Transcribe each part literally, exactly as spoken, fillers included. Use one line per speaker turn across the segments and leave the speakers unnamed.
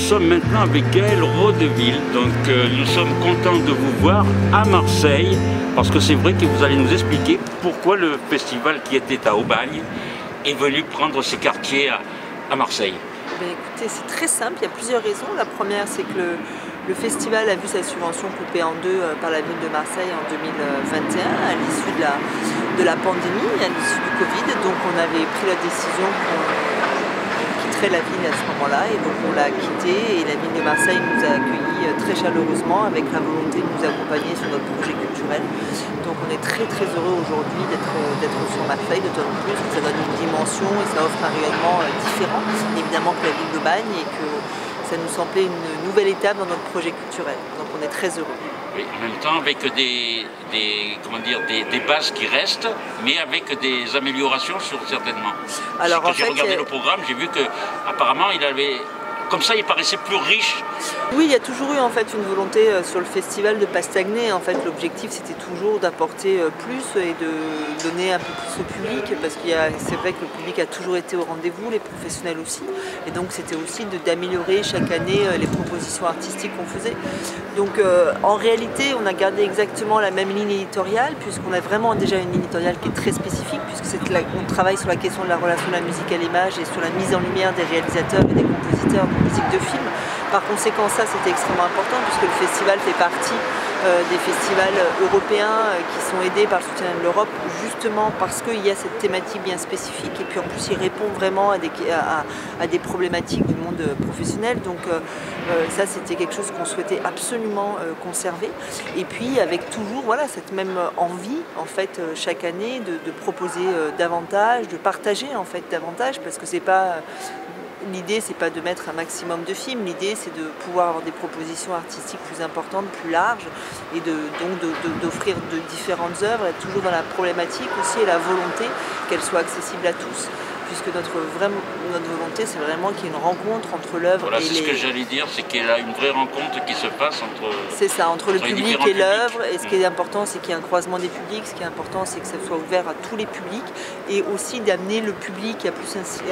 sommes maintenant avec Gaël Rodeville. Donc euh, nous sommes contents de vous voir à Marseille, parce que c'est vrai que vous allez nous expliquer pourquoi le festival qui était à Aubagne est venu prendre ses quartiers à, à Marseille.
Ben écoutez, c'est très simple, il y a plusieurs raisons. La première, c'est que le, le festival a vu sa subvention coupée en deux euh, par la ville de Marseille en deux mille vingt et un, à l'issue de la, de la pandémie, à l'issue du Covid. Donc on avait pris la décision qu'on quitterait la ville à ce moment-là, et donc on l'a quitté, et la ville de Marseille nous a accueillis très chaleureusement avec la volonté de nous accompagner sur notre projet culturel. Donc on est très très heureux aujourd'hui d'être sur Marseille, d'autant plus que ça donne une dimension et ça offre un rayonnement différent, évidemment, que la ville d'Aubagne, et que ça nous semblait une nouvelle étape dans notre projet culturel. Donc on est très heureux.
Oui, en même temps avec des, des, comment dire, des, des bases qui restent, mais avec des améliorations sur certainement. Alors, quand j'ai regardé le programme, j'ai vu que apparemment il avait... Comme ça, il paraissait plus riche.
Oui, il y a toujours eu en fait une volonté euh, sur le festival de ne pas stagner. En fait, l'objectif c'était toujours d'apporter euh, plus et de donner un peu plus au public, parce que c'est vrai que le public a toujours été au rendez-vous, les professionnels aussi. Et donc c'était aussi d'améliorer chaque année euh, les propositions artistiques qu'on faisait. Donc euh, en réalité, on a gardé exactement la même ligne éditoriale, puisqu'on a vraiment déjà une ligne éditoriale qui est très spécifique, puisque la, on travaille sur la question de la relation de la musique à l'image et sur la mise en lumière des réalisateurs et des compositeurs de musique de film. Par conséquent, ça c'était extrêmement important, puisque le festival fait partie euh, des festivals européens euh, qui sont aidés par le soutien de l'Europe, justement parce qu'il y a cette thématique bien spécifique, et puis en plus il répond vraiment à des, à, à des problématiques du monde professionnel. Donc euh, euh, ça c'était quelque chose qu'on souhaitait absolument euh, conserver, et puis avec toujours voilà, cette même envie en fait euh, chaque année de, de proposer euh, davantage, de partager en fait davantage, parce que c'est pas... L'idée, c'est pas de mettre un maximum de films, l'idée c'est de pouvoir avoir des propositions artistiques plus importantes, plus larges, et de, donc d'offrir de, de, de différentes œuvres, et toujours dans la problématique aussi et la volonté qu'elles soient accessibles à tous. Puisque notre, vraie, notre volonté, c'est vraiment qu'il y ait une rencontre entre l'œuvre
voilà,
et les...
c'est ce que j'allais dire, c'est qu'il y a une vraie rencontre qui se passe entre...
C'est ça, entre, entre le public et l'œuvre. Et ce qui est important, c'est qu'il y ait un croisement des publics. Ce qui est important, c'est que ça soit ouvert à tous les publics. Et aussi d'amener le public à plus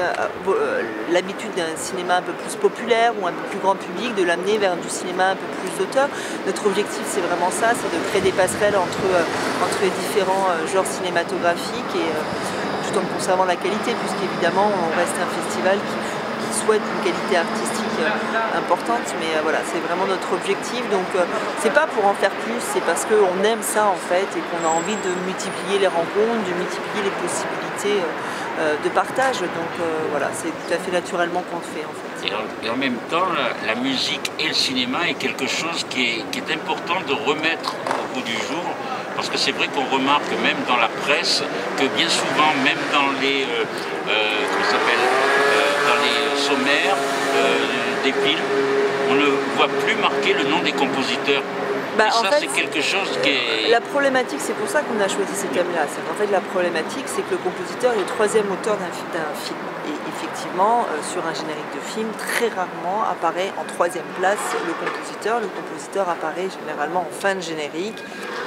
euh, l'habitude d'un cinéma un peu plus populaire ou un peu plus grand public, de l'amener vers du cinéma un peu plus d'auteur. Notre objectif, c'est vraiment ça, c'est de créer des passerelles entre, euh, entre les différents euh, genres cinématographiques, et euh, tout en conservant la qualité, puisqu'évidemment on reste un festival qui, qui souhaite une qualité artistique euh, importante, mais euh, voilà, c'est vraiment notre objectif. Donc euh, c'est pas pour en faire plus, c'est parce qu'on aime ça en fait, et qu'on a envie de multiplier les rencontres, de multiplier les possibilités euh, de partage. Donc euh, voilà, c'est tout à fait naturellement qu'on le fait en fait.
Et en, et en même temps, la, la musique et le cinéma est quelque chose qui est, qui est important de remettre au bout du jour. Parce que c'est vrai qu'on remarque même dans la presse que bien souvent, même dans les, euh, euh, comment s'appelle, euh, dans les sommaires euh, des films, on ne voit plus marquer le nom des compositeurs.
Bah,
et ça,
fait,
c'est quelque chose qui est...
La problématique, c'est pour ça qu'on a choisi ce thème-là. En fait, la problématique, c'est que le compositeur est le troisième auteur d'un film. Et effectivement, euh, sur un générique de film, très rarement apparaît en troisième place le compositeur. Le compositeur apparaît généralement en fin de générique.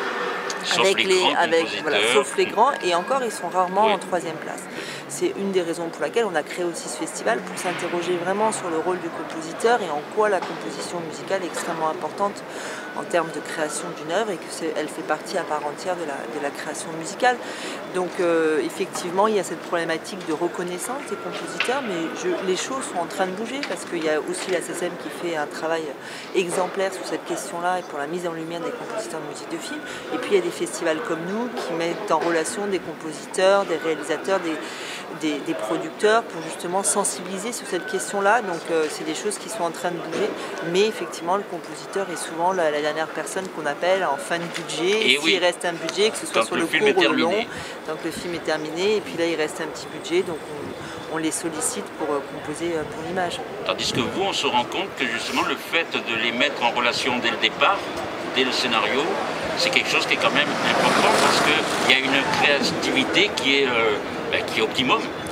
Sauf
avec
les,
les,
grands
avec, voilà, sauf les grands, et encore ils sont rarement oui. en troisième place. C'est une des raisons pour laquelle on a créé aussi ce festival, pour s'interroger vraiment sur le rôle du compositeur et en quoi la composition musicale est extrêmement importante en termes de création d'une œuvre, et qu'elle fait partie à part entière de la, de la création musicale. Donc euh, effectivement, il y a cette problématique de reconnaissance des compositeurs, mais je, les choses sont en train de bouger, parce qu'il y a aussi la C S M qui fait un travail exemplaire sur cette question-là et pour la mise en lumière des compositeurs de musique de film. Et puis il y a des festivals comme nous qui mettent en relation des compositeurs, des réalisateurs, des, des, des producteurs, pour justement sensibiliser sur cette question-là. Donc euh, c'est des choses qui sont en train de bouger, mais effectivement le compositeur est souvent la, la dernière personne qu'on appelle en fin de budget. Et, et s'il oui. reste un budget, que ce soit
donc
sur
le,
le
film
court
est
ou le long,
terminé.
donc le film est terminé, et puis là il reste un petit budget, donc on, on les sollicite pour euh, composer euh, pour l'image.
Tandis que vous, on se rend compte que justement le fait de les mettre en relation dès le départ, dès le scénario, c'est quelque chose qui est quand même important, parce qu'il y a une créativité qui est, euh, ben, qui est optimum.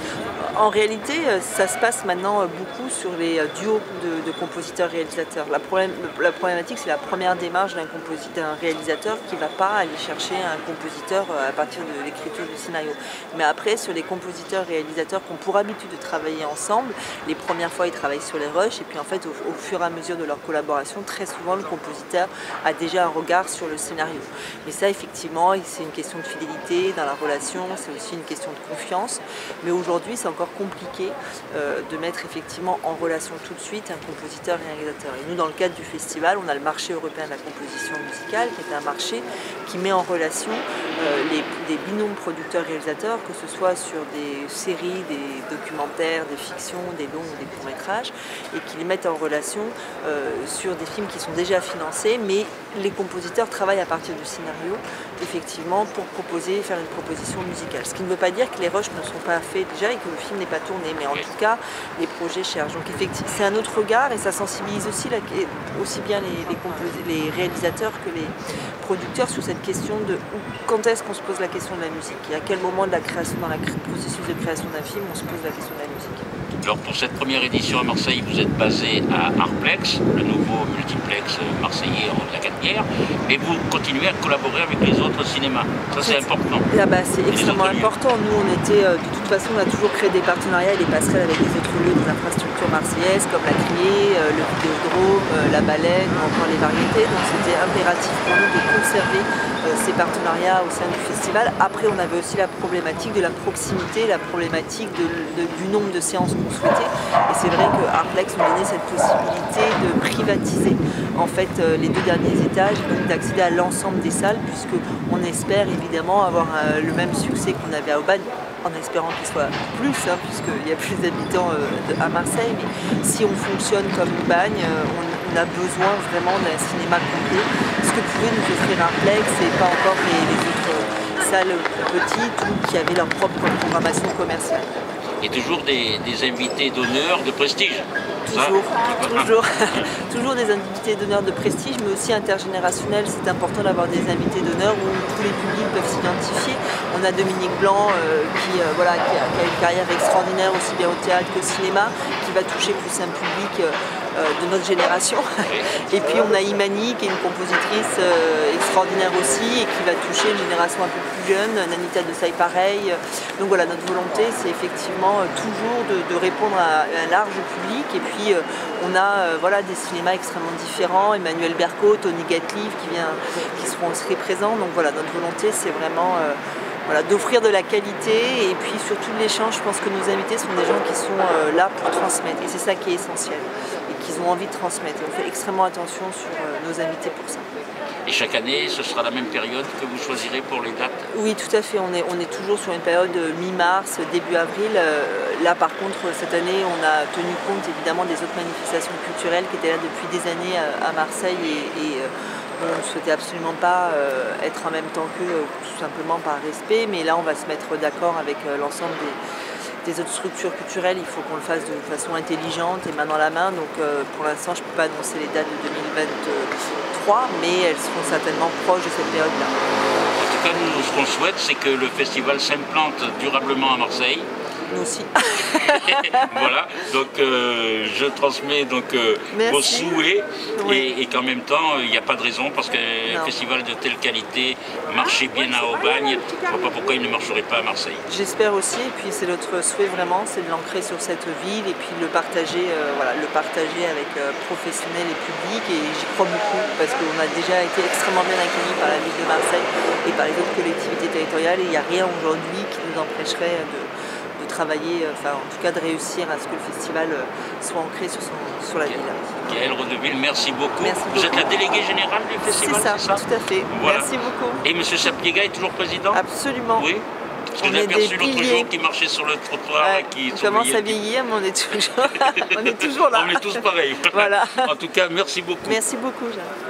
En réalité, ça se passe maintenant beaucoup sur les duos de, de compositeurs-réalisateurs. La, problème, la problématique, c'est la première démarche d'un compositeur, réalisateur qui ne va pas aller chercher un compositeur à partir de l'écriture du scénario. Mais après, sur les compositeurs-réalisateurs qui ont pour habitude de travailler ensemble, les premières fois, ils travaillent sur les rushs, et puis en fait, au, au fur et à mesure de leur collaboration, très souvent, le compositeur a déjà un regard sur le scénario. Mais ça, effectivement, c'est une question de fidélité dans la relation, c'est aussi une question de confiance. Mais aujourd'hui, c'est encore compliqué euh, de mettre effectivement en relation tout de suite un compositeur et un réalisateur. Et nous, dans le cadre du festival, on a le marché européen de la composition musicale, qui est un marché qui met en relation euh, les, les binômes producteurs-réalisateurs, que ce soit sur des séries, des documentaires, des fictions, des longs ou des courts-métrages, et qui les mettent en relation euh, sur des films qui sont déjà financés, mais les compositeurs travaillent à partir du scénario, effectivement, pour proposer, faire une proposition musicale. Ce qui ne veut pas dire que les rushs ne sont pas faits déjà et que le film n'est pas tourné, mais en tout cas, les projets cherchent. Donc effectivement, c'est un autre regard et ça sensibilise aussi, la, aussi bien les, les, les réalisateurs que les producteurs sur cette question de quand est-ce qu'on se pose la question de la musique et à quel moment de la création, dans le processus de création d'un film, on se pose la question de la musique.
Alors pour cette première édition à Marseille, vous êtes basé à Artplex, le nouveau multiplex marseillais en haut de la Canebière, et vous continuez à collaborer avec les autres cinémas. Ça c'est important.
Ah bah, c'est extrêmement important. Nous on était, euh, de toute façon on a toujours créé des partenariats et des passerelles avec les autres lieux des infrastructures marseillaises comme la Criée, euh, le Vidéodrome, euh, la Baleine ou encore les Variétés. Donc c'était impératif pour nous de conserver euh, ces partenariats au sein du festival. Après on avait aussi la problématique de la proximité, la problématique de, de, du nombre de séances qu'on souhaitait. Et c'est vrai que Artplex nous donnait cette possibilité de privatiser en fait euh, les deux derniers étages et donc d'accéder à l'ensemble des salles, puisqu'on espère évidemment avoir euh, le même succès qu'on avait à Aubagne, en espérant qu'il soit plus, hein, puisqu'il y a plus d'habitants euh, à Marseille. Mais si on fonctionne comme Aubagne, euh, on, on a besoin vraiment d'un cinéma complet. Ce que pouvait nous offrir Artplex et pas encore les, les autres salles petites ou qui avaient leur propre programmation commerciale.
Et toujours des, des invités d'honneur de prestige.
Toujours, toujours, toujours des invités d'honneur de prestige, mais aussi intergénérationnels. C'est important d'avoir des invités d'honneur où tous les publics peuvent s'identifier. On a Dominique Blanc euh, qui, euh, voilà, qui, a, qui a une carrière extraordinaire aussi bien au théâtre qu'au cinéma, qui va toucher plus un public euh, de notre génération. Et puis on a Imani qui est une compositrice euh, extraordinaire aussi et qui va toucher une génération un peu plus jeune, Nanita de Saï pareil. Donc voilà, notre volonté c'est effectivement euh, toujours de, de répondre à, à un large public. Et puis euh, on a euh, voilà, des cinémas extrêmement différents, Emmanuel Berco, Tony Gatliff qui, vient, qui seront aussi présents. Donc voilà, notre volonté c'est vraiment euh, voilà, d'offrir de la qualité et puis surtout de l'échange. Je pense que nos invités sont des gens qui sont euh, là pour transmettre et c'est ça qui est essentiel. Qu'ils ont envie de transmettre. Et on fait extrêmement attention sur euh, nos invités pour ça.
Et chaque année, ce sera la même période que vous choisirez pour les dates?
Oui, tout à fait. On est, on est toujours sur une période mi-mars, début avril. Euh, là, par contre, cette année, on a tenu compte évidemment des autres manifestations culturelles qui étaient là depuis des années à, à Marseille et, et euh, on ne souhaitait absolument pas euh, être en même temps qu'eux, tout simplement par respect. Mais là, on va se mettre d'accord avec euh, l'ensemble des des autres structures culturelles, il faut qu'on le fasse de façon intelligente et main dans la main. Donc euh, pour l'instant, je ne peux pas annoncer les dates de deux mille vingt-trois, mais elles seront certainement proches de cette période-là.
En tout cas, nous, ce qu'on souhaite, c'est que le festival s'implante durablement à Marseille.
Nous aussi.
Voilà, donc euh, je transmets donc euh, vos souhaits oui. et, et qu'en même temps, il n'y a pas de raison parce qu'un festival de telle qualité marchait bien à Aubagne, je ne vois pas pourquoi il ne marcherait pas à Marseille.
J'espère aussi, et puis c'est notre souhait vraiment, c'est de l'ancrer sur cette ville et puis de le partager, euh, voilà, le partager avec euh, professionnels et publics, et j'y crois beaucoup parce qu'on a déjà été extrêmement bien accueillis par la ville de Marseille et par les autres collectivités territoriales, et il n'y a rien aujourd'hui qui nous empêcherait de travailler, enfin en tout cas de réussir à ce que le festival soit ancré sur, son, sur la ville.
Gaëlle Rodeville, merci beaucoup.
Merci
Vous
beaucoup.
êtes la déléguée générale du festival,
c'est ça,
ça
tout à fait. Voilà. Merci beaucoup.
Et M. Sapiega est toujours président?
Absolument.
Oui. Parce que j'ai aperçu l'autre jour qui marchait sur le trottoir.
Ouais,
et qui
on commence à vieillir, mais on est toujours, on est toujours là.
On est tous pareils.
Voilà.
En tout cas, merci beaucoup.
Merci beaucoup, Jeanne.